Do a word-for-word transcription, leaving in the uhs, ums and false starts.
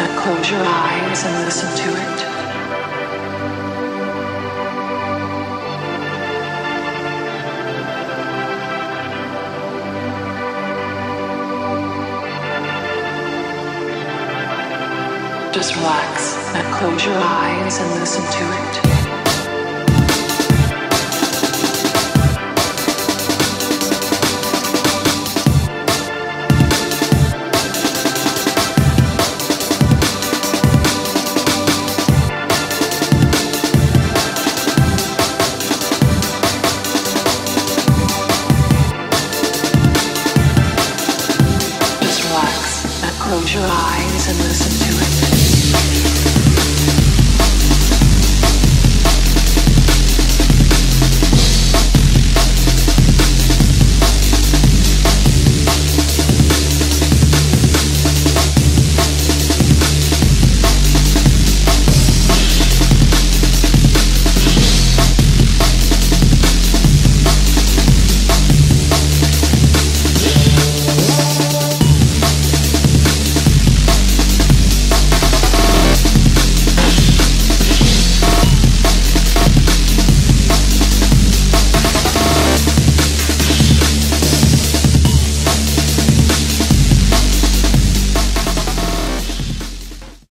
and close your eyes and listen to it. Just relax and close your eyes and listen to it. Just relax and close your eyes and listen to it.